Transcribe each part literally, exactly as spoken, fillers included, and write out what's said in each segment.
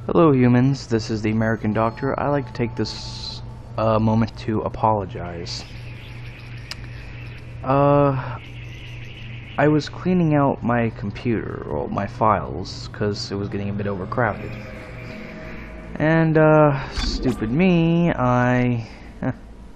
Hello humans, this is the American Doctor. I like to take this uh, moment to apologize. Uh, I was cleaning out my computer, or my files, because it was getting a bit overcrowded. And, uh, stupid me, I... I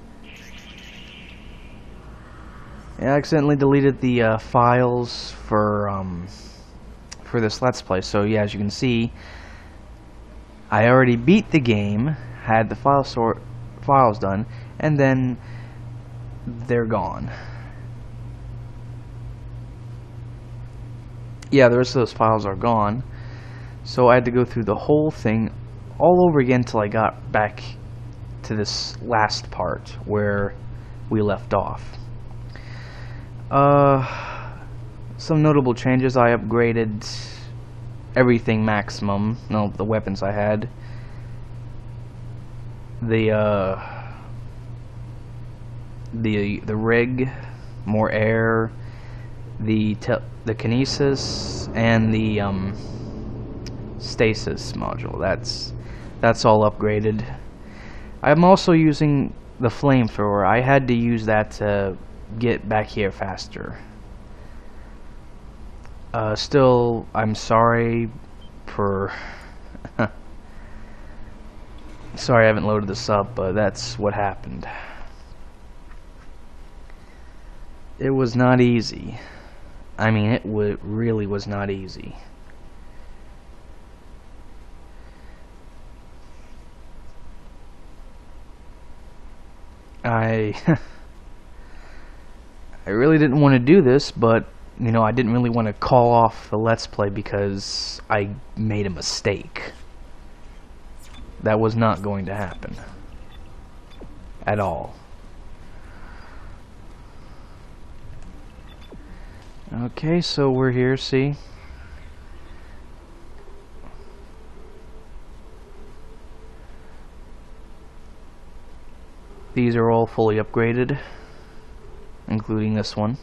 accidentally deleted the uh, files for, um, for this Let's Play. So yeah, as you can see, I already beat the game, had the file sort files done, and then they're gone. Yeah, the rest of those files are gone. So I had to go through the whole thing all over again until I got back to this last part where we left off. Uh, some notable changes. I upgraded everything maximum. No, the weapons I had. The uh, the the rig, more air, the te the kinesis, and the um, stasis module. That's that's all upgraded. I'm also using the flamethrower. I had to use that to get back here faster. Uh, still, I'm sorry for... sorry I haven't loaded this up, but that's what happened. It was not easy. I mean, it w really was not easy. I... I really didn't want to do this, but you know, I didn't really want to call off the Let's Play because I made a mistake. That was not going to happen. At all. Okay, so we're here, see? These are all fully upgraded, including this one.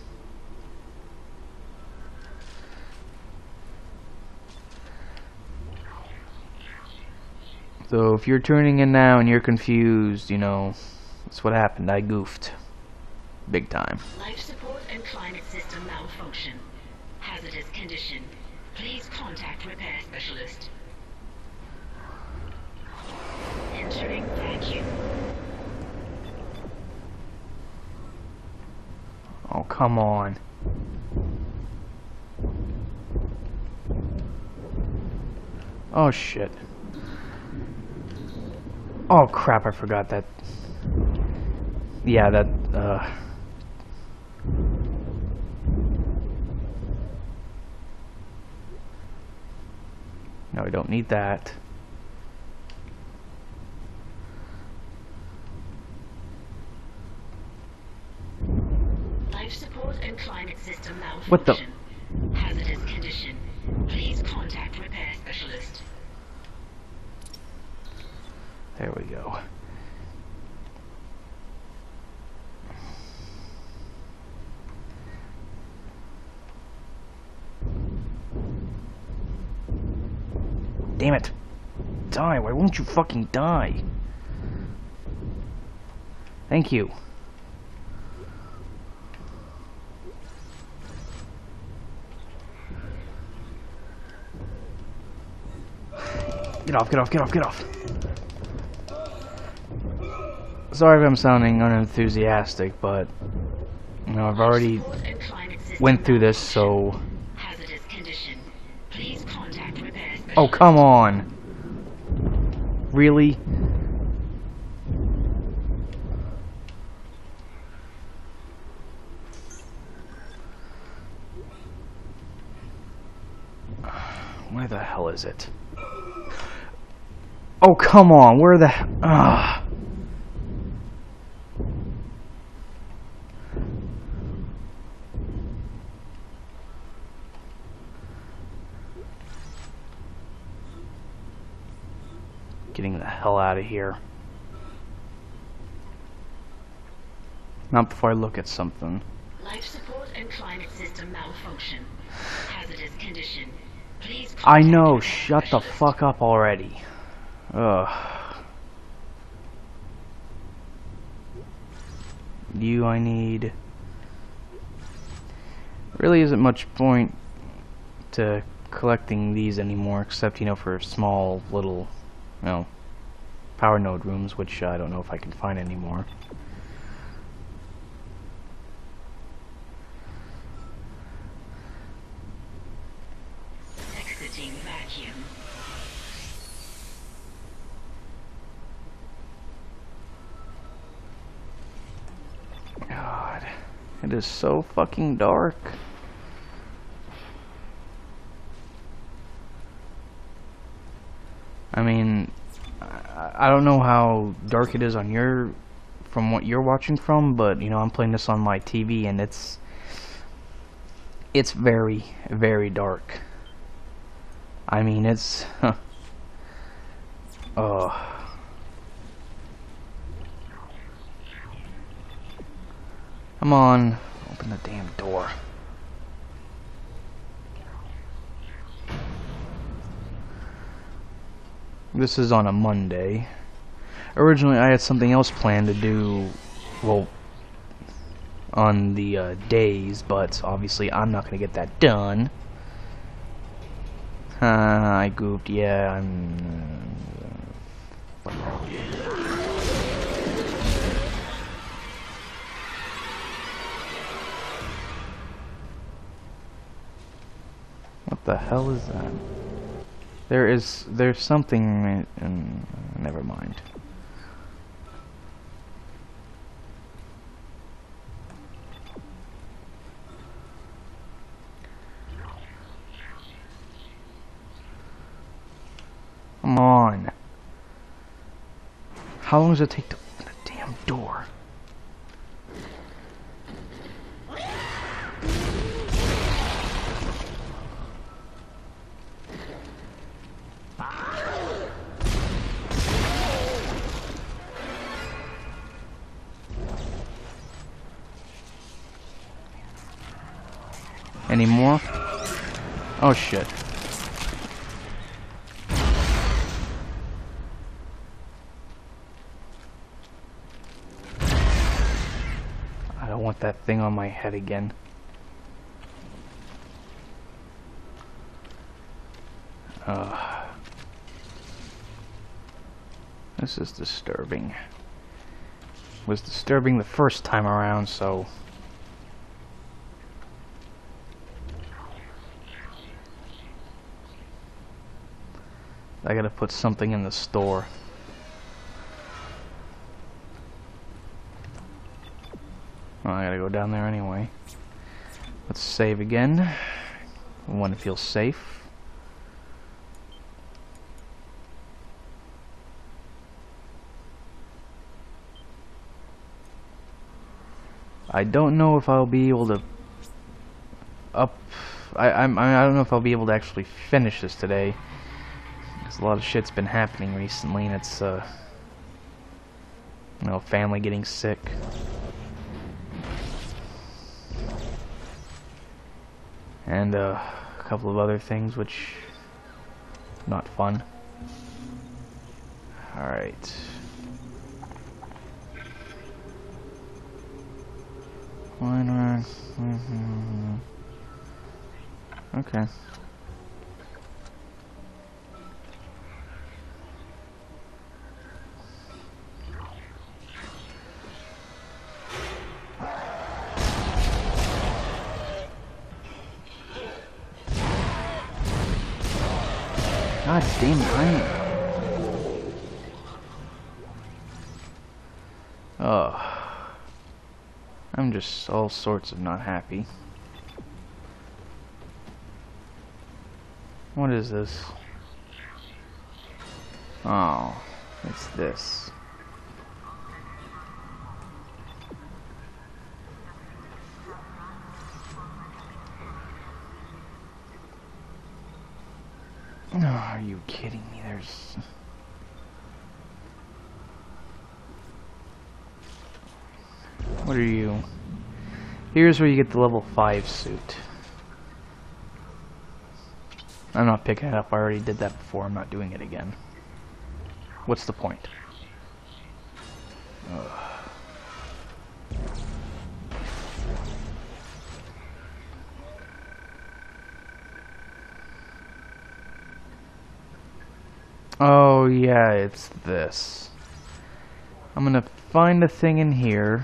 So if you're tuning in now and you're confused, you know, that's what happened. I goofed. Big time. Life support and climate system malfunction. Hazardous condition. Please contact repair specialist. Entering vacuum. Oh, come on. Oh, shit. Oh, crap, I forgot that. Yeah, that, uh... no, we don't need that. Life support and climate system malfunction. What the? Hazardous condition. Please contact repair specialist. There we go. Damn it. Die. Why won't you fucking die? Thank you. Get off, get off, get off, get off. Sorry if I'm sounding unenthusiastic, but you know, I've already went through this, so... Hazardous condition. Please contact repair specialist. Oh, come on. Really? Where the hell is it? Oh, come on. Where the... Ugh. Getting the hell out of here. Not before I look at something. Life support and climate system malfunction. Hazardous condition. Please I contact know, repair shut the specialist. fuck up already. Ugh. You, I need. Really isn't much point to collecting these anymore, except, you know, for small little, you know, power node rooms, which I don't know if I can find anymore. Exiting vacuum. God, it is so fucking dark. I mean, I, I don't know how dark it is on your, from what you're watching from, but you know, I'm playing this on my T V and it's, it's very, very dark. I mean, it's, huh. Oh. Come on, open the damn door. This is on a Monday. Originally, I had something else planned to do, well, on the uh, days, but obviously I'm not going to get that done. Uh, I gooped, yeah, I'm... Uh, what the hell is that? There is, there's something, in, never mind. Come on. How long does it take to open the damn door? Any more? Oh shit. I don't want that thing on my head again. Uh, this is disturbing. It was disturbing the first time around, so... I gotta put something in the store. Well, I gotta go down there anyway. Let's save again. I want to feel safe. I don't know if I'll be able to up. I I'm I don't know if I'll be able to actually finish this today. A lot of shit's been happening recently, and it's, uh, you know, family getting sick. And, uh, a couple of other things, which, not fun. Alright. Okay. God damn it, I'm... Oh. I'm just all sorts of not happy. What is this? Oh, it's this. No, are you kidding me? There's... What are you? Here's where you get the level five suit. I'm not picking it up. I already did that before. I'm not doing it again. what's the point? Ugh. Oh yeah, it's this. I'm gonna find a thing in here,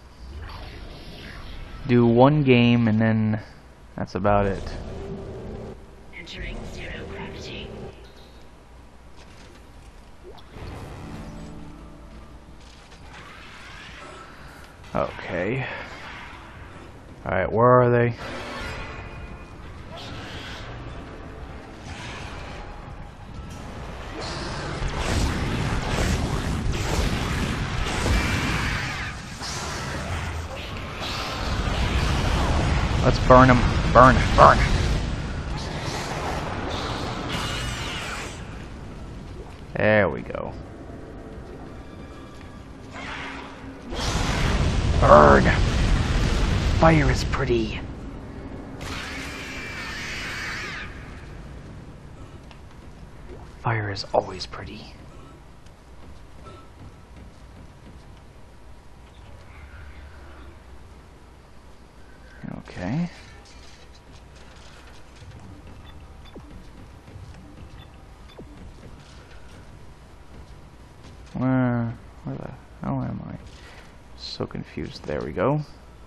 do one game, and then that's about it. Entering zero gravity. Okay. Alright, where are they? Let's burn them. Burn, burn. There we go. Burn. Fire is pretty. Fire is always pretty. Okay. Where, where the hell am I? So confused. There we go.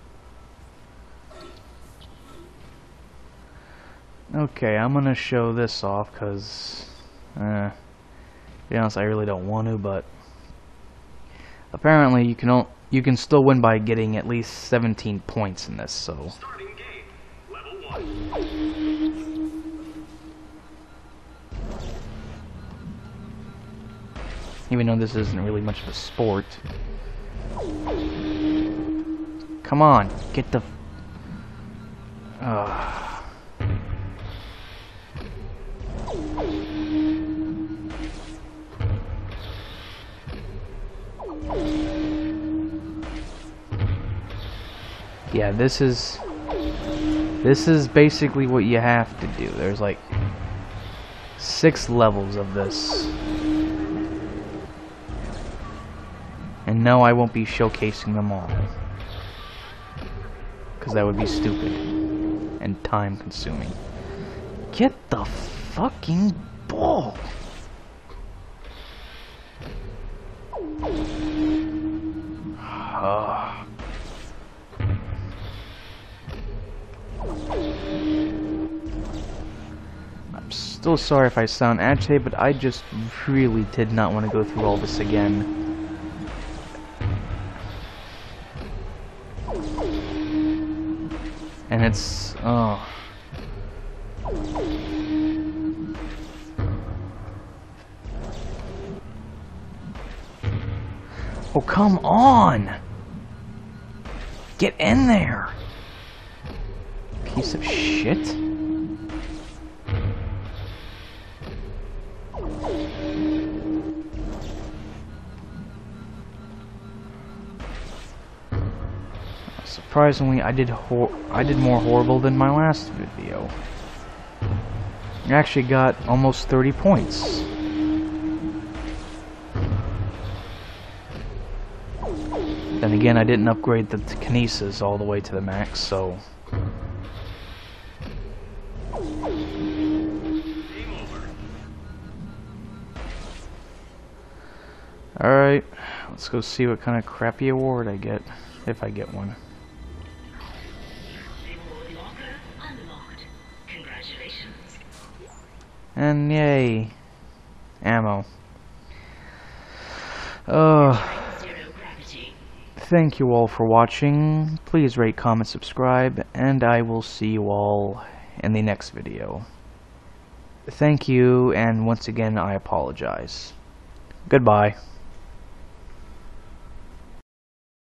Okay, I'm gonna show this off because, uh, to be honest, I really don't want to, but apparently you can o you can still win by getting at least seventeen points in this. So. Starting game. Level one. Even though this isn't really much of a sport. Come on, get the. Uh. Yeah, this is this is basically what you have to do. There's like six levels of this. And no, I won't be showcasing them all. Because that would be stupid. And time consuming. Get the fucking ball! Ugh. I'm still sorry if I sound agitated, but I just really did not want to go through all this again. And it's, oh. Oh, come on! Get in there! Piece of shit. Surprisingly, I did hor I did more horrible than my last video. I actually got almost thirty points. Then again, I didn't upgrade the kinesis all the way to the max, so. Alright, let's go see what kind of crappy award I get, if I get one. Reward locker unlocked. Congratulations. And yay, ammo. Uh, Zero gravity. thank you all for watching. Please rate, comment, subscribe, and I will see you all in the next video. Thank you, and once again, I apologize. Goodbye.